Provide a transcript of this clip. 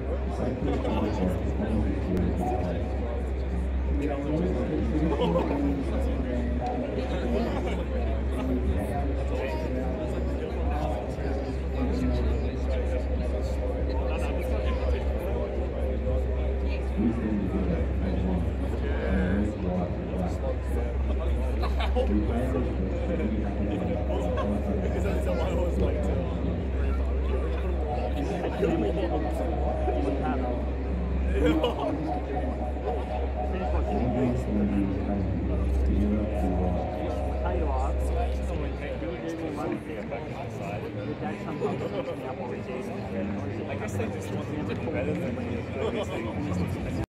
I guess they just want to be better than me.